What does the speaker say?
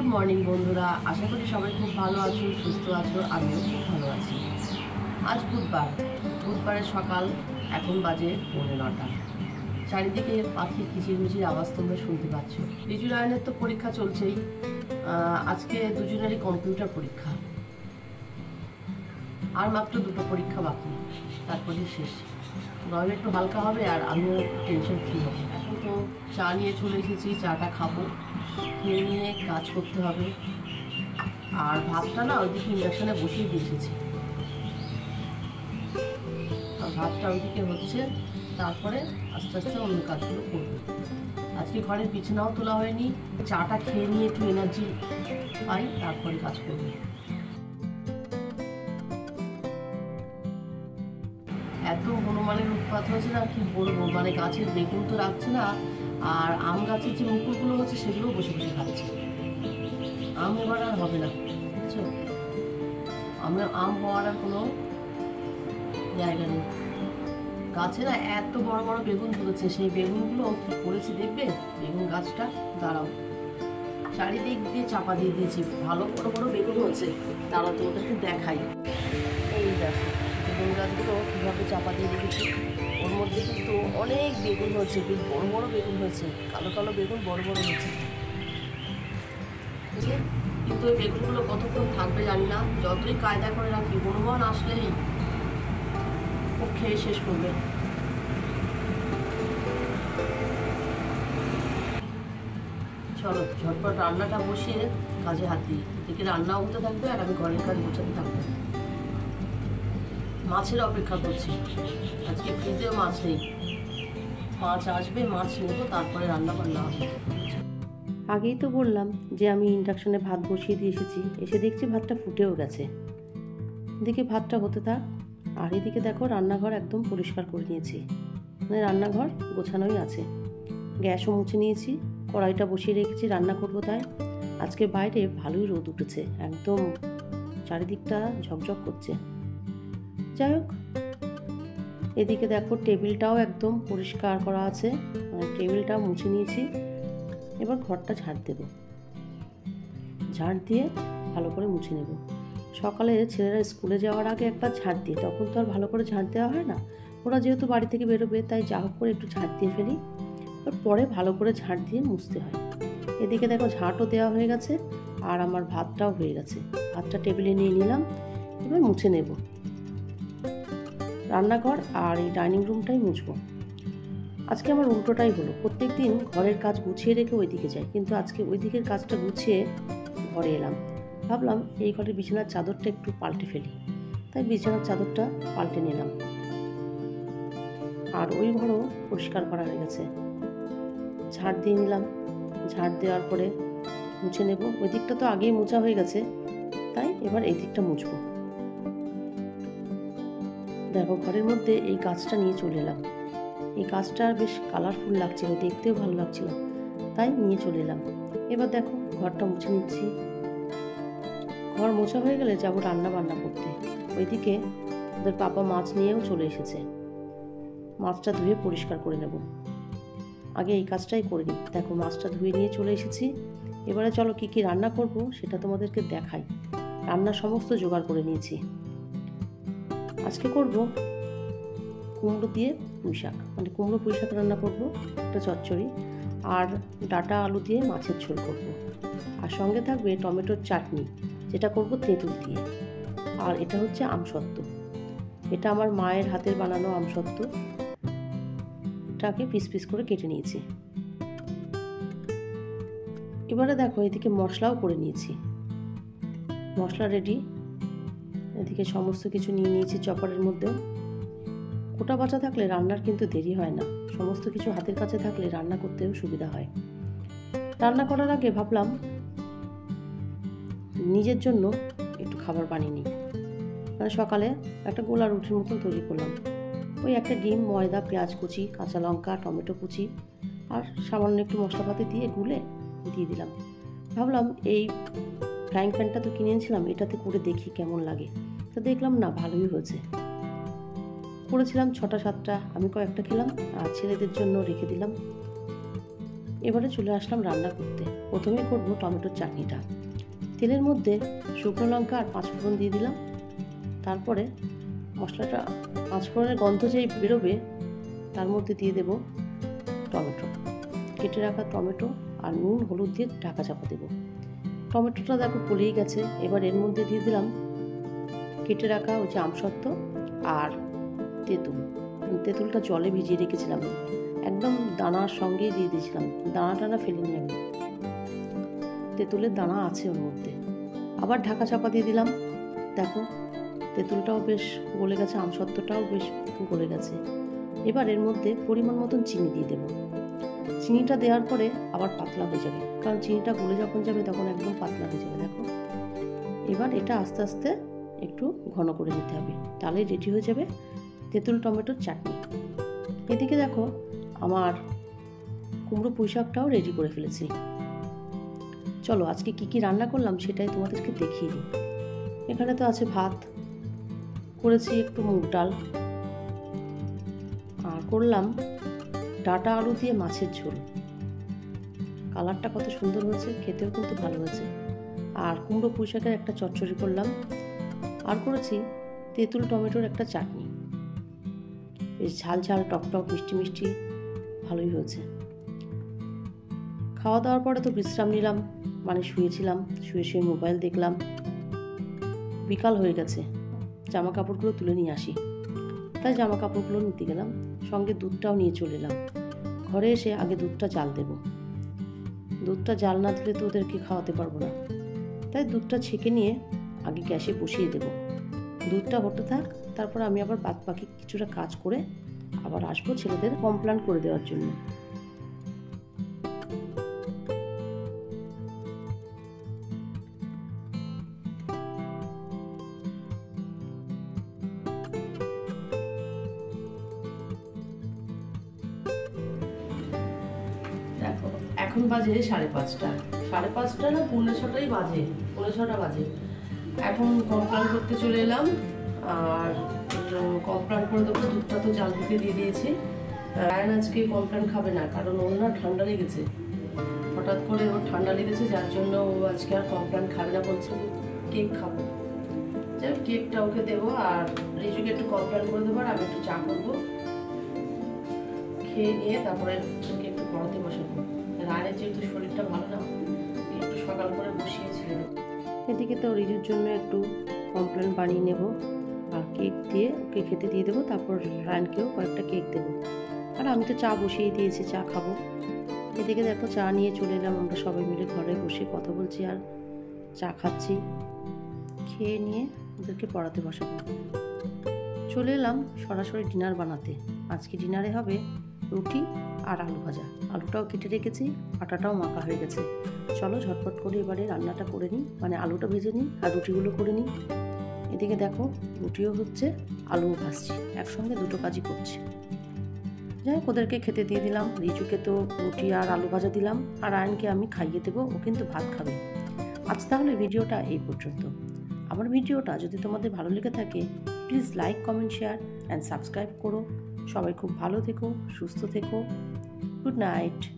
Morning বন্ধুরা, আশা করি সবাই খুব ভালো আছো, সুস্থ আছো। আমিও খুব ভালো আছি। আজ বুধবারের সকাল, এখন বাজে 9:45। চারিদিকে পাখির কিচিরমিচির আওয়াজ তোমরা শুনতে পাচ্ছ। রিজু রায়নের তো পরীক্ষা চলছেই। আজকে দুজনেরই কম্পিউটার পরীক্ষা, আর মাত্র 2টো পরীক্ষা বাকি, তারপরে শেষ। নয় একটু হালকা হবে আর আমিও একটু টেনশন ফ্রি হবো। এখন তো চা নিয়ে চলে এসেছি, চাটা খাবো, খেয়ে নিয়ে কাজ করতে হবে। আর ভাতটা না ওইদিকে ইন্ডাকশানে বসিয়ে দিয়ে এসেছি, আর ভাতটা ওইদিকে হচ্ছে, তারপরে আস্তে আস্তে অন্য কাজগুলো করবো। আজকে ঘরের বিছানাও তোলা হয়নি, চাটা খেয়ে নিয়ে একটু এনার্জি পাই, তারপরে কাজ করবো। এত হনুমানের উৎপাত হয়েছে না, কি বলবো। মানে গাছের বেগুন তো রাখছে না, আর আম গাছের যে মুকুলগুলো হচ্ছে সেগুলোও বসে বসে খাচ্ছে। আম এবার আর হবে না, বুঝছো। আম হওয়ার আর কোনো জায়গা নেই। গাছে না এত বড় বড় বেগুন ধরেছে, সেই বেগুনগুলো কি করেছি দেখবে। বেগুন গাছটা দাঁড়াও, চারিদিক দিয়ে চাপা দিয়ে দিয়েছি, ভালো বড় বড় বেগুন হচ্ছে। দাঁড়াও তোমাদেরকে দেখাই। এই দেখো বেগুন গাছগুলো কীভাবে চাপা দিয়ে রেখেছি। ওর মধ্যে কিন্তু অনেক বেগুন হয়েছে, বড় বড় বেগুন হয়েছে, কালো কালো বেগুন বড় বড় হয়েছে। কিন্তু ওই বেগুনগুলো কতক্ষণ থাকবে জানি না। যতই কায়দা করে রাখি, হনুমান আসলেই ও খেয়ে শেষ করবে। চলো ঝটপট রান্নাটা বসিয়ে কাজে হাত দিই। এদিকে রান্নাও হতে থাকবে আর আমি ঘরের কাজ গোছাতে থাকবো। মাছের অপেক্ষা করছি, আজকে ফ্রিজেও মাছ নেই। মাছ আসবে, মাছ নেবো, তারপরে রান্না বান্না হবে। আগেই তো বললাম যে আমি ইন্ডাকশনে ভাত বসিয়ে দিয়ে এসেছি, এসে দেখছি ভাতটা ফুটেও গেছে। এদিকে ভাতটা হতে থাক, আর এদিকে দেখো রান্নাঘর একদম পরিষ্কার করে নিয়েছি। মানে রান্নাঘর গোছানোই আছে, গ্যাসও মুছে নিয়েছি, কড়াইটা বসিয়ে রেখেছি, রান্না করবো তাই। আজকে বাইরে ভালোই রোদ উঠেছে, একদম চারিদিকটা ঝকঝক করছে। যাই হোক, এদিকে দেখো টেবিলটাও একদম পরিষ্কার করা আছে, টেবিলটা মুছে নিয়েছি। এবার ঘরটা ঝাড় দেব, ঝাড় দিয়ে ভালো করে মুছে নেব। সকালে ছেলেরা স্কুলে যাওয়ার আগে একবার ঝাড় দিই, তখন তো আর ভালো করে ঝাড় দেওয়া হয় না। ওরা যেহেতু বাড়ি থেকে বেরোবে, তাই যা হোক করে একটু ঝাড় দিয়ে ফেলি, পরে ভালো করে ঝাড় দিয়ে মুছতে হয়। এদিকে দেখো ঝাঁটও দেওয়া হয়ে গেছে, আর আমার ভাতটাও হয়ে গেছে। ভাতটা টেবিলে নিয়ে নিলাম, এবার মুছে নেব। রান্নাঘর আর এই ডাইনিং রুমটাই মুছবো। আজকে আমার উল্টোটাই হলো, প্রত্যেক দিন ঘরের কাজ গুছিয়ে রেখে ওইদিকে যাই, কিন্তু আজকে ওই দিকের কাজটা গুছিয়ে ঘরে এলাম। ভাবলাম এই ঘরের বিছানার চাদরটা একটু পাল্টে ফেলি, তাই বিছানার চাদরটা পাল্টে নিলাম। আর ওই ঘরও পরিষ্কার করা হয়ে গেছে, ঝাড় দিয়ে নিলাম। ঝাড় দেওয়ার পরে মুছে নেব। ওই দিকটা তো আগেই মোছা হয়ে গেছে, তাই এবার এই দিকটা মুছবো। দেখো ঘরের মধ্যে এই গাছটা নিয়ে চলে এলাম। এই গাছটা বেশ কালারফুল লাগছিল, দেখতেও ভালো লাগছিল, তাই নিয়ে চলে এলাম। এবার দেখো ঘরটা মুছে নিচ্ছি। ঘর মোছা হয়ে গেলে যাবো রান্না বান্না করতে। ওইদিকে ওদের পাপা মাছ নিয়েও চলে এসেছে, মাছটা ধুয়ে পরিষ্কার করে নেব। আগে এই কাজটাই করে নিই। দেখো মাছটা ধুয়ে নিয়ে চলে এসেছি। এবারে চলো কি কি রান্না করব সেটা তোমাদেরকে দেখাই। রান্নার সমস্ত জোগাড় করে নিয়েছি। আজকে করব কুমড়ো দিয়ে পুঁই শাক, মানে কুমড়ো পুঁই শাক রান্না করব, একটা চচ্চড়ি, আর ডাঁটা আলু দিয়ে মাছের ঝোল করব। আর সঙ্গে থাকবে টমেটোর চাটনি, যেটা করব তেঁতুল দিয়ে। আর এটা হচ্ছে আমসত্ত্ব, এটা আমার মায়ের হাতের বানানো আমসত্ত্ব। এটাকে পিস পিস করে কেটে নিয়েছি। এবারে দেখো এদিকে মশলাও করে নিয়েছি, মশলা রেডি। এদিকে সমস্ত কিছু নিয়ে নিয়েছি চপারের মধ্যেও। কোটা বাটা থাকলে রান্নার কিন্তু দেরি হয় না, সমস্ত কিছু হাতের কাছে থাকলে রান্না করতেও সুবিধা হয়। রান্না করার আগে ভাবলাম নিজের জন্য একটু খাবার বানিয়ে নিই। মানে সকালে একটা গোলা রুটির মতন তৈরি করলাম। ওই একটা ডিম, ময়দা, পেঁয়াজ কুচি, কাঁচা লঙ্কা, টমেটো কুচি, আর সামান্য একটু মশলাপাতি দিয়ে গুলে দিয়ে দিলাম। ভাবলাম এই ফ্রাইং প্যানটা তো কিনে এনেছিলাম, এটাতে করে দেখি কেমন লাগে। তো দেখলাম না, ভালোই হয়েছে। করেছিলাম 6টা-7টা, আমি কয়েকটা খেলাম আর ছেলেদের জন্য রেখে দিলাম। এবারে চলে আসলাম রান্না করতে। প্রথমেই করব টমেটোর চাটনিটা। তেলের মধ্যে শুকনো লঙ্কা আর 5 ফোড়ন দিয়ে দিলাম। তারপরে মশলাটা 5 ফোড়নের গন্ধ যেই বেরোবে তার মধ্যে দিয়ে দেব টমেটো, কেটে রাখা টমেটো আর নুন হলুদ দিয়ে ঢাকা চাপা দেব। টমেটোটা দেখো গলেই গেছে। এবার এর মধ্যে দিয়ে দিলাম কেটে রাখা ওই যে আমসত্ত্ব আর তেঁতুলটা জলে ভিজিয়ে রেখেছিলাম, একদম দানার সঙ্গেই দিয়ে দিয়েছিলাম, দানা টানা ফেলিনি আমি, তেঁতুলের দানা আছে ওর মধ্যে। আবার ঢাকা চাপা দিয়ে দিলাম। দেখো তেঁতুলটাও বেশ গলে গেছে, আমসত্ত্বটাও বেশ গলে গেছে। এবার এর মধ্যে পরিমাণ মতন চিনি দিয়ে দেবো। চিনিটা দেওয়ার পরে আবার পাতলা হয়ে যাবে, কারণ চিনিটা গলে যখন যাবে তখন একদম পাতলা হয়ে যাবে। দেখো এবার এটা আস্তে আস্তে একটু ঘন করে নিতে হবে, তাহলে রেডি হয়ে যাবে তেঁতুল টমেটোর চাটনি। এদিকে দেখো আমার কুমড়ো পুঁই শাকটাও রেডি করে ফেলেছি। চলো আজকে কি কি রান্না করলাম সেটাই তোমাদেরকে দেখিয়ে দিই। এখানে তো আছে ভাত, করেছি একটু মুগ ডাল, আর করলাম ডাঁটা আলু দিয়ে মাছের ঝোল। কালারটা কত সুন্দর হয়েছে, খেতেও কিন্তু ভালো হয়েছে। আর কুমড়ো পুঁই শাকের একটা চচ্চড়ি করলাম, আর করেছি তেঁতুল টমেটোর একটা চাটনি। বেশ ঝাল ঝাল টক টক মিষ্টি মিষ্টি ভালোই হয়েছে। খাওয়া দাওয়ার পরে তো বিশ্রাম নিলাম, মানে শুয়েছিলাম, শুয়ে শুয়ে মোবাইল দেখলাম। বিকাল হয়ে গেছে, জামা কাপড়গুলো তুলে নিয়ে আসি, তাই জামা কাপড়গুলো নিতে গেলাম, সঙ্গে দুধটাও নিয়ে চলে এলাম। ঘরে এসে আগে দুধটা জাল দেব, দুধটা জাল না দিলে তো ওদেরকে খাওয়াতে পারবো না, তাই দুধটা ছেঁকে নিয়ে আগে গ্যাসে বসিয়ে দেব। দুধটা হতে থাক, তারপর আমি আবার বাদ বাকি কিছুটা কাজ করে আবার আসবো ছেলেদের কমপ্লেন করে দেওয়ার জন্য। দেখো এখন বাজে 5:30, 5:30 না 5:45 বাজে, 5:45 বাজে। এখন কমপ্লেন করতে চলে এলাম, আর কমপ্লেন করে দেবো। দুধটা তো জাল দিতে দিয়ে দিয়েছি। রায়ন আজকে কমপ্লেন খাবে না, কারণ ওর না ঠান্ডা লেগেছে, হঠাৎ করে ওর ঠান্ডা লেগেছে, যার জন্য ও আজকে আর কমপ্লেন খাবে না, বলছে কেক খাবো। যাই কেকটা ওকে দেবো, আর রিজুকে একটু কমপ্লেন করে দেবো, আর আমি একটু চা করবো, খেয়ে নিয়ে তারপরে ওকে একটু পড়াতে বসাবো। রায়নের যেহেতু শরীরটা ভালো না, একটু সকাল করে বসিয়েছিল। এদিকে তো রিজুর জন্য একটু কমপ্লেন বানিয়ে নেব, আর কেক দিয়ে ওকে খেতে দিয়ে দেবো, তারপর রায়নকেও কয়েকটা কেক দেবো। আর আমি তো চা বসিয়ে দিয়েছি, চা খাবো। এদিকে দেখো চা নিয়ে চলে এলাম, আমরা সবাই মিলে ঘরে বসে কথা বলছি আর চা খাচ্ছি। খেয়ে নিয়ে ওদেরকে পড়াতে বসাবো। চলে এলাম সরাসরি ডিনার বানাতে। আজকে ডিনারে হবে রুটি আর আলু ভাজা। আলুটাও কেটে রেখেছি, আটাটাও মাখা হয়ে গেছে। চলো ঝটপট করে এবারে রান্নাটা করে নিই, মানে আলুটা ভেজে নিই আর রুটিগুলো করে নিই। এদিকে দেখো রুটিও হচ্ছে, আলুও ভাজছি, একসঙ্গে দুটো কাজই করছি। যাই হোক ওদেরকে খেতে দিয়ে দিলাম। রিজুকে তো রুটি আর আলু ভাজা দিলাম, আর আয়নকে আমি খাইয়ে দেবো, ও কিন্তু ভাত খাবে। আজ তাহলে ভিডিওটা এই পর্যন্ত। আমার ভিডিওটা যদি তোমাদের ভালো লেগে থাকে please like, comment, share and subscribe করো। সবাই খুব ভালো থেকো, সুস্থ থেকো। Good night.